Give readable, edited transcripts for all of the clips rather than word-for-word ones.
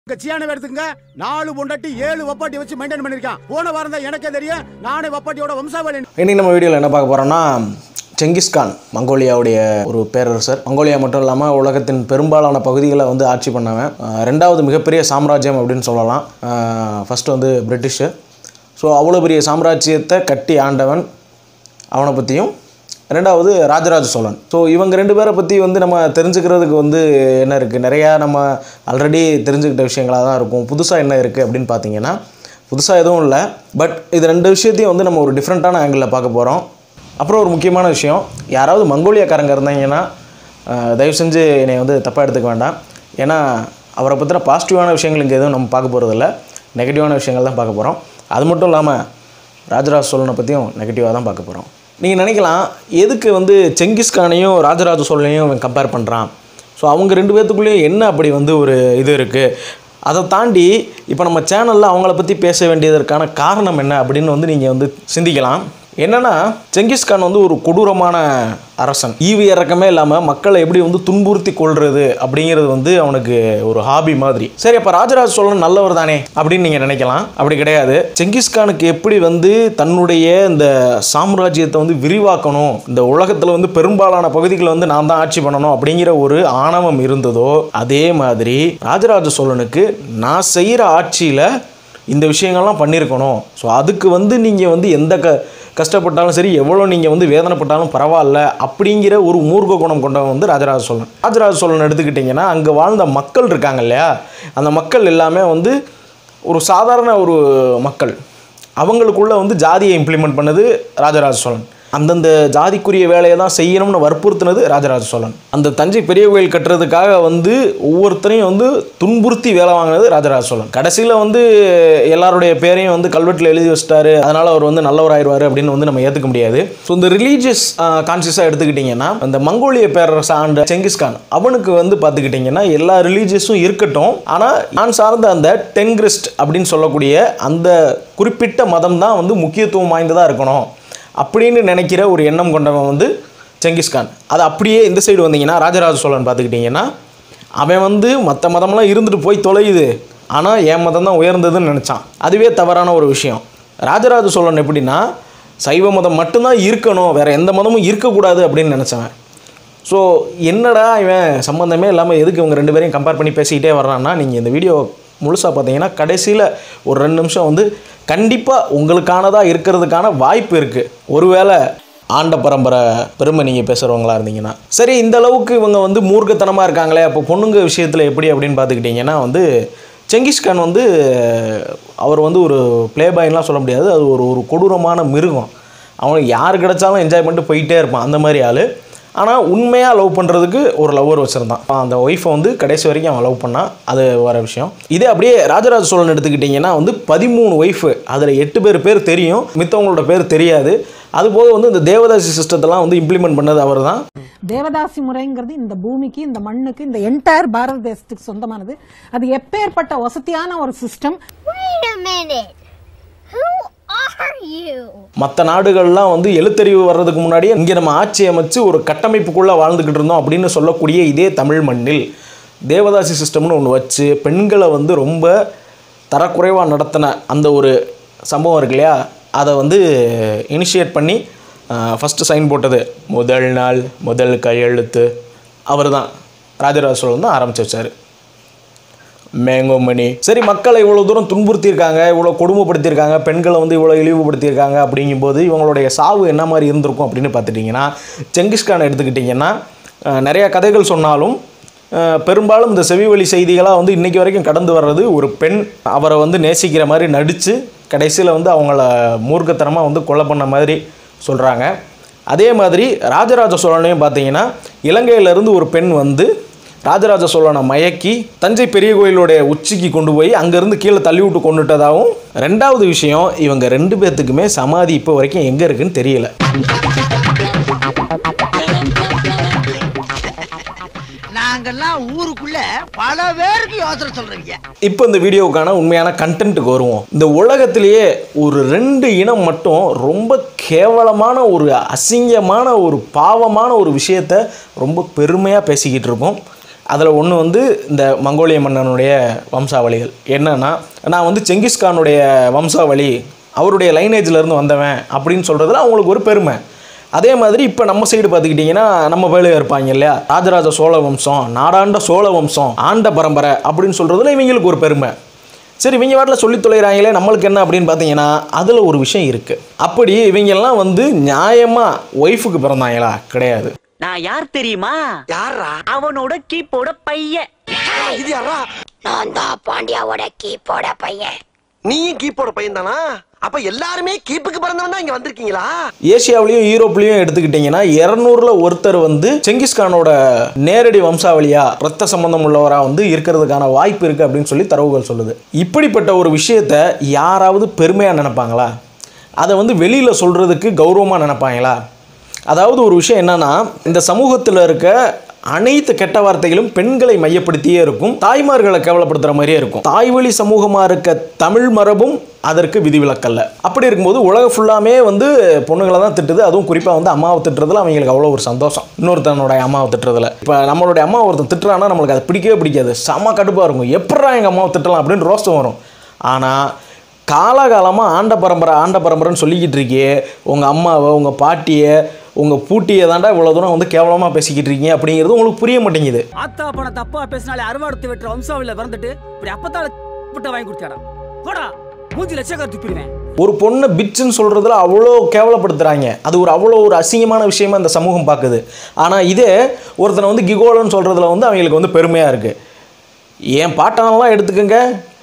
கட்சியான எடுத்துங்க 4 பொண்டாட்டி 7 வப்பாட்டி வச்சு மெயின்டைன் பண்ணிருக்கான். போன வாரம் தான் எனக்கே தெரியும். நானே வப்பாட்டியோட வம்சாவளி. இன்னைக்கு நம்ம வீடியோவில் என்ன பார்க்க போறோம்னா செங்கிஸ்கான் மங்கோலியாவுடைய ஒரு பேரரசர். மங்கோலியா மட்டும் இல்லாமல் உலகத்தின் பெரும்பாலான பகுதிகளை வந்து ஆட்சி பண்ணவன். ரெண்டாவது மிகப்பெரிய சாம்ராஜ்யம் அப்படின்னு சொல்லலாம். ஃபர்ஸ்ட் வந்து பிரிட்டிஷு. ஸோ அவ்வளோ பெரிய சாம்ராஜ்யத்தை கட்டி ஆண்டவன் அவனை பற்றியும். ரெண்டாவது ராஜராஜ சோழன். ஸோ இவங்க ரெண்டு பேரை பற்றி வந்து நம்ம தெரிஞ்சுக்கிறதுக்கு வந்து என்ன இருக்குது, நிறையா நம்ம ஆல்ரெடி தெரிஞ்சுக்கிட்ட விஷயங்களாக தான் இருக்கும். புதுசாக என்ன இருக்குது அப்படின்னு பார்த்தீங்கன்னா புதுசாக எதுவும் இல்லை. பட் இது ரெண்டு விஷயத்தையும் வந்து நம்ம ஒரு டிஃப்ரெண்ட்டான ஆங்கிளில் பார்க்க போகிறோம். அப்புறம் ஒரு முக்கியமான விஷயம், யாராவது மங்கோலியாக்காரங்க இருந்தாங்கன்னா தயவு செஞ்சு என்னை வந்து தப்பாக எடுத்துக்க வேண்டாம். ஏன்னா அவரை பற்றின பாசிட்டிவான விஷயங்கள் இங்கே எதுவும் நம்ம பார்க்க போகிறதில்ல, நெகட்டிவான விஷயங்கள் தான் பார்க்க போகிறோம். அது மட்டும் இல்லாமல் ராஜராஜ சோழனை பற்றியும் நெகட்டிவாக தான் பார்க்க போகிறோம். நீங்கள் நினைக்கலாம், எதுக்கு வந்து செங்கிஸ்கானையும் ராஜராஜ சோழனையும் கம்பேர் பண்ணுறான்? ஸோ அவங்க ரெண்டு பேர்த்துக்குள்ளேயும் என்ன அப்படி வந்து ஒரு இது இருக்குது? அதை தாண்டி இப்போ நம்ம சேனலில் அவங்கள பற்றி பேச வேண்டியதற்கான காரணம் என்ன அப்படின்னு வந்து நீங்கள் வந்து சிந்திக்கலாம். என்னென்னா, செங்கிஸ்கான் வந்து ஒரு கொடூரமான அரசன். ஈவு இறக்கமே இல்லாமல் மக்களை எப்படி வந்து துன்புறுத்தி கொள்வது அப்படிங்கிறது வந்து அவனுக்கு ஒரு ஹாபி மாதிரி. சரி, அப்போ ராஜராஜ சோழன் நல்லவர் தானே அப்படின்னு நீங்கள் நினைக்கலாம். அப்படி கிடையாது. செங்கிஸ்கானுக்கு எப்படி வந்து தன்னுடைய இந்த சாம்ராஜ்யத்தை வந்து விரிவாக்கணும், இந்த உலகத்தில் வந்து பெரும்பாலான பகுதிகளை வந்து நான் தான் ஆட்சி பண்ணணும் அப்படிங்கிற ஒரு ஆணவம் இருந்ததோ, அதே மாதிரி ராஜராஜ சோழனுக்கு நான் செய்கிற ஆட்சியில் இந்த விஷயங்கள்லாம் பண்ணியிருக்கணும். ஸோ அதுக்கு வந்து நீங்கள் வந்து எந்த கஷ்டப்பட்டாலும் சரி, எவ்வளோ நீங்கள் வந்து வேதனைப்பட்டாலும் பரவாயில்ல அப்படிங்கிற ஒரு மூர்க்க குணம் கொண்டவன் வந்து ராஜராஜ சோழன். ராஜராஜ சோழன் எடுத்துக்கிட்டிங்கன்னா அங்கே வாழ்ந்த மக்கள் இருக்காங்க இல்லையா, அந்த மக்கள் எல்லாமே வந்து ஒரு சாதாரண ஒரு மக்கள். அவங்களுக்குள்ள வந்து ஜாதியை இம்ப்ளிமெண்ட் பண்ணது ராஜராஜ சோழன். அந்தந்த ஜாதிக்குரிய வேலையை தான் செய்யணும்னு வற்புறுத்தினது ராஜராஜ சோழன். அந்த தஞ்சை பெரிய கோயில் கட்டுறதுக்காக வந்து ஒவ்வொருத்தரையும் வந்து துன்புறுத்தி வேலை வாங்கினது ராஜராஜ சோழன். கடைசியில் வந்து எல்லாருடைய பேரையும் வந்து கல்வெட்டில் எழுதி வச்சிட்டாரு, அதனால் அவர் வந்து நல்லவராயிருவார் அப்படின்னு வந்து நம்ம ஏற்றுக்க முடியாது. ஸோ இந்த ரிலீஜியஸ் கான்சியஸாக எடுத்துக்கிட்டிங்கன்னா, அந்த மங்கோலிய பேரரசு ஆண்ட செங்கிஸ்கான் அவனுக்கு வந்து பார்த்துக்கிட்டிங்கன்னா எல்லா ரிலீஜியஸும் இருக்கட்டும், ஆனால் நான் சார்ந்த அந்த டென்கிரிஸ்ட் அப்படின்னு சொல்லக்கூடிய அந்த குறிப்பிட்ட மதம் தான் வந்து முக்கியத்துவம் வாய்ந்ததாக இருக்கணும் அப்படின்னு நினைக்கிற ஒரு எண்ணம் கொண்டவன் வந்து செங்கிஸ்கான். அது அப்படியே இந்த சைடு வந்தீங்கன்னா ராஜராஜ சோழன் பார்த்துக்கிட்டிங்கன்னா, அவன் வந்து மற்ற மதம்லாம் இருந்துட்டு போய் தொலையுது, ஆனால் என் மதம் தான் உயர்ந்ததுன்னு நினச்சான். அதுவே தவறான ஒரு விஷயம். ராஜராஜ சோழன் எப்படின்னா, சைவ மதம் மட்டும்தான் இருக்கணும், வேறு எந்த மதமும் இருக்கக்கூடாது அப்படின்னு நினச்சவன். ஸோ என்னடா இவன் சம்மந்தமே இல்லாமல் எதுக்கு இவங்க ரெண்டு பேரையும் கம்பேர் பண்ணி பேசிக்கிட்டே வர்றான்னா, நீங்கள் இந்த வீடியோ முழுசாக பார்த்தீங்கன்னா கடைசியில் ஒரு 2 நிமிஷம் வந்து கண்டிப்பாக உங்களுக்கானதாக இருக்கிறதுக்கான வாய்ப்பு இருக்குது. ஒருவேளை ஆண்ட பரம்பரை பெருமை நீங்கள் பேசுகிறவங்களா இருந்தீங்கன்னா. சரி, இந்த அளவுக்கு இவங்க வந்து மூர்க்கத்தனமாக இருக்காங்களே, அப்போ பொண்ணுங்க விஷயத்தில் எப்படி அப்படின்னு பார்த்துக்கிட்டிங்கன்னா வந்து செங்கிஸ்கான் வந்து அவர் வந்து ஒரு ப்ளே பாய்லாம் சொல்ல முடியாது, அது ஒரு கொடூரமான மிருகம். அவனுக்கு யார் கிடைச்சாலும் என்ஜாய் பண்ணிட்டு போயிட்டே இருப்பான், அந்த மாதிரி ஆள். ஆனால் உண்மையாக லவ் பண்ணுறதுக்கு ஒரு லவ்வர் வச்சுருந்தான். அந்த ஒய்ஃபை வந்து கடைசி வரைக்கும் அவன் லவ் பண்ணான், அது வர விஷயம். இதே அப்படியே ராஜராஜ சோழன் எடுத்துக்கிட்டிங்கன்னா வந்து 13 ஒய்ஃபு, அதில் 8 பேர் தெரியும், மித்தவங்களோட பேர் தெரியாது. அதுபோக வந்து இந்த தேவதாசி சிஸ்டத்தெல்லாம் வந்து இம்ப்ளிமெண்ட் பண்ணது அவர் தான். தேவதாசி முறைங்கிறது இந்த பூமிக்கு, இந்த மண்ணுக்கு, இந்த என்டையர் பாரத தேசத்துக்கு சொந்தமானது. அது எப்பேற்பட்ட வசதியான ஒரு சிஸ்டம். மற்ற நாடுகள்லாம் வந்து எழுத்தறிவு வர்றதுக்கு முன்னாடியே இங்கே நம்ம ஆட்சி அமைச்சு ஒரு கட்டமைப்புக்குள்ளே வாழ்ந்துக்கிட்டு இருந்தோம் அப்படின்னு சொல்லக்கூடிய இதே தமிழ் மண்ணில் தேவதாசி சிஸ்டம்னு ஒன்று வச்சு பெண்களை வந்து ரொம்ப தரக்குறைவாக நடத்தின அந்த ஒரு சம்பவம் இருக்கு இல்லையா, அதை வந்து இனிஷியேட் பண்ணி ஃபஸ்ட்டு சைன் போட்டது முதல் நாள் முதல் கையெழுத்து அவர் தான், ராஜராஜ சோழன் தான் ஆரம்பித்து வச்சார். மேங்கோமணி. சரி, மக்களை இவ்வளோ தூரம் துன்புறுத்தியிருக்காங்க, இவ்வளோ கொடுமைப்படுத்தியிருக்காங்க, பெண்களை வந்து இவ்வளோ இழிவுபடுத்தியிருக்காங்க, அப்படிங்கும்போது இவங்களுடைய சாவு என்ன மாதிரி இருந்திருக்கும் அப்படின்னு பார்த்துட்டிங்கன்னா, செங்கிஸ்கான் எடுத்துக்கிட்டிங்கன்னா நிறையா கதைகள் சொன்னாலும் பெரும்பாலும் இந்த செவிவழி செய்திகளாக வந்து இன்றைக்கி வரைக்கும் கடந்து வர்றது ஒரு பெண் அவரை வந்து நேசிக்கிற மாதிரி நடித்து கடைசியில் வந்து அவங்கள மூர்க்கத்தனமாக வந்து கொலை பண்ண மாதிரி சொல்கிறாங்க. அதே மாதிரி ராஜராஜ சோழனையும் பார்த்தீங்கன்னா, இலங்கையிலேருந்து ஒரு பெண் வந்து ராஜராஜ சோழனை மயக்கி தஞ்சை பெரிய கோயிலுடைய உச்சிக்கு கொண்டு போய் அங்கேருந்து கீழே தள்ளி விட்டு கொண்டுட்டதாகவும். ரெண்டாவது விஷயம், இவங்க 2 பேர்த்துக்குமே சமாதி இப்போ வரைக்கும் எங்கே இருக்குன்னு தெரியல. நாங்கெல்லாம் ஊருக்குள்ள பல பேருக்கு யோசனை சொல்றீங்க. இப்போ இந்த வீடியோவுக்கான உண்மையான கண்டென்ட்டுக்கு வருவோம். இந்த உலகத்திலேயே ஒரு 2 இனம் மட்டும் ரொம்ப கேவலமான ஒரு அசிங்கமான ஒரு பாவமான ஒரு விஷயத்தை ரொம்ப பெருமையாக பேசிக்கிட்டு இருக்கோம். அதில் ஒன்று வந்து இந்த மங்கோலிய மன்னனுடைய வம்சாவளிகள். என்னன்னா, நான் வந்து செங்கிஸ்கானுடைய வம்சாவளி, அவருடைய லைனேஜ்லேருந்து வந்தவன் அப்படின்னு சொல்கிறதுல அவங்களுக்கு ஒரு பெருமை. அதே மாதிரி இப்போ நம்ம சைடு பார்த்துக்கிட்டிங்கன்னா, நம்ம வேலையாக இருப்பாங்க இல்லையா, ராஜராஜ சோழ வம்சம், நாடாண்ட சோழ வம்சம், ஆண்ட பரம்பரை அப்படின்னு சொல்கிறதுல இவங்களுக்கு ஒரு பெருமை. சரி, இவங்க வாட்டில் சொல்லி தொலைகிறாங்களே, நம்மளுக்கு என்ன அப்படின்னு பார்த்தீங்கன்னா, அதில் ஒரு விஷயம் இருக்குது. அப்படி இவங்கெல்லாம் வந்து நியாயமாக ஒய்ஃபுக்கு பிறந்தாங்களா? கிடையாது. நான் யார் தெரியுமா? யாரா? அவனோட கீப்போட பையன். இது யாரா? நான் தான் பாண்டியாவோட கீப்போட பையன். நீயும் கீப்போட பையன் தானா? அப்ப எல்லாருமே கீப்புக்கு பிறந்தவன் தான் இங்க வந்திருக்கீங்களா? ஏசியாவிலையும் யூரோப்லையும் எடுத்துக்கிட்டிங்கன்னா 200ல் ஒருத்தர் வந்து செங்கிஸ்கானோட நேரடி வம்சாவளியா, ரத்த சம்பந்தம் உள்ளவராக வந்து இருக்கிறதுக்கான வாய்ப்பு இருக்குது அப்படின்னு சொல்லி தரவுகள் சொல்லுது. இப்படிப்பட்ட ஒரு விஷயத்தை யாராவது பெருமையாக நினைப்பாங்களா? அதை வந்து வெளியில் சொல்கிறதுக்கு கௌரவமாக நினைப்பாங்களா? அதாவது ஒரு விஷயம் என்னன்னா, இந்த சமூகத்தில் இருக்க அனைத்து கெட்ட வார்த்தைகளும் பெண்களை மையப்படுத்தியே இருக்கும், தாய்மார்களை கேவலப்படுத்துகிற மாதிரியே இருக்கும். தாய்வழி சமூகமாக இருக்க தமிழ் மரபும் அதற்கு விதிவிலக்கல்ல. அப்படி இருக்கும்போது உலகம் ஃபுல்லாமே வந்து பொண்ணுங்களை தான் திட்டுது. அதுவும் குறிப்பாக வந்து அம்மாவை திட்டுறதுல அவங்களுக்கு அவ்வளோ ஒரு சந்தோஷம், இன்னொருத்தனோட அம்மாவை திட்டுறதுல. இப்போ நம்மளுடைய அம்மா ஒருத்தன் திட்டுறான்னா நம்மளுக்கு அது பிடிக்கவே பிடிக்காது, செம்ம கடுப்பாக இருக்கும். எப்படா எங்கள் அம்மாவை திட்டலாம் அப்படின்னு ரோஸ்டம் வரும். ஆனால் காலகாலமாக ஆண்ட பரம்பரைன்னு சொல்லிக்கிட்டு இருக்கே, உங்கள் அம்மாவை, உங்கள் பாட்டியை, உங்கள் பூட்டியை தாண்டா இவ்வளோ தூரம் வந்து கேவலமாக பேசிக்கிட்டு இருக்கீங்க அப்படிங்கிறது உங்களுக்கு புரிய மாட்டேங்குது. ஆத்தா பணம் தப்பா பேசினாலே அறுவாடுத்து வெட்டுற வம்சாவில பிறந்துட்டு இப்படி அப்பத்தால வாங்கி கொடுத்தாடா, போடா மூஞ்சி லட்சக்கார துப்பிடுவேன். ஒரு பொண்ணை பிச்சுன்னு சொல்கிறதுல அவ்வளோ கேவலப்படுத்துகிறாங்க. அது அவ்வளோ ஒரு அசிங்கமான விஷயமா இந்த சமூகம் பார்க்குது. ஆனால் இதே ஒருத்தனை வந்து கிகோலன்னு சொல்கிறதுல வந்து அவங்களுக்கு வந்து பெருமையாக இருக்குது. என் பாட்டனெல்லாம் எடுத்துக்கோங்க,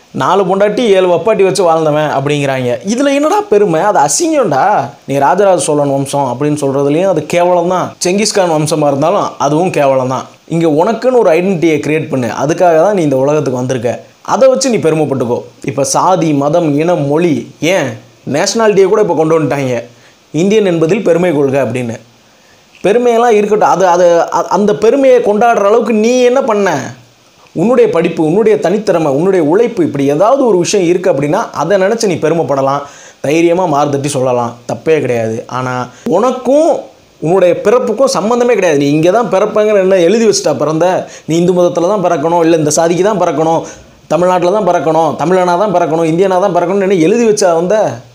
4 பொண்டாட்டி 7 வப்பாட்டி வச்சு வாழ்ந்தவன் அப்படிங்கிறாங்க. இதில் என்னடா பெருமை? அது அசிங்கம்டா. நீ ராஜராஜ சோழன் வம்சம் அப்படின்னு சொல்கிறதுலையும் அது கேவலம் தான். செங்கிஸ்கான் வம்சமாக இருந்தாலும் அதுவும் கேவலம் தான். இங்கே உனக்குன்னு ஒரு ஐடென்டிட்டியை க்ரியேட் பண்ணு. அதுக்காக தான் நீ இந்த உலகத்துக்கு வந்திருக்க. அதை வச்சு நீ பெருமைப்பட்டுக்கோ. இப்போ சாதி, மதம், இனம், மொழி, ஏன் நேஷ்னாலிட்டியை கூட இப்போ கொண்டு வந்துட்டாங்க. இந்தியன் என்பதில் பெருமை கொள்க அப்படின்னு. பெருமையெல்லாம் இருக்கட்டும், அது அந்த பெருமையை கொண்டாடுற அளவுக்கு நீ என்ன பண்ண? உன்னுடைய படிப்பு, உன்னுடைய தனித்திறமை, உன்னுடைய உழைப்பு, இப்படி ஏதாவது ஒரு விஷயம் இருக்குது அப்படின்னா அதை நினச்சி நீ பெருமைப்படலாம், தைரியமாக மாறுதட்டி சொல்லலாம், தப்பே கிடையாது. ஆனால் உனக்கும் உன்னுடைய பிறப்புக்கும் சம்மந்தமே கிடையாது. நீ இங்கே தான் பிறப்பங்கிற என்ன எழுதி வச்சுட்டா பிறந்த? நீ இந்து மதத்தில் தான் பிறக்கணும், இல்லை இந்த சாதிக்கு தான் பிறக்கணும், தமிழ்நாட்டில் தான் பிறக்கணும், தமிழனாக தான் பிறக்கணும், இந்தியனாக தான் பிறக்கணும்னு என்ன எழுதி வச்சா வந்த?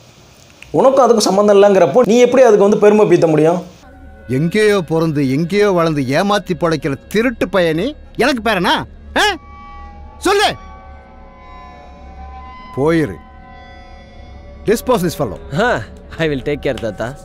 உனக்கும் அதுக்கும் சம்மந்தம் இல்லைங்கிறப்போ நீ எப்படி அதுக்கு வந்து பெருமை பீத்த முடியும்? எங்கேயோ பிறந்து எங்கேயோ வளர்ந்து ஏமாத்தி படைக்கிற திருட்டு பையனி எனக்கு பேரனா? சொல்லு, போயிரு. Dispose this fellow. I will take care, Tata.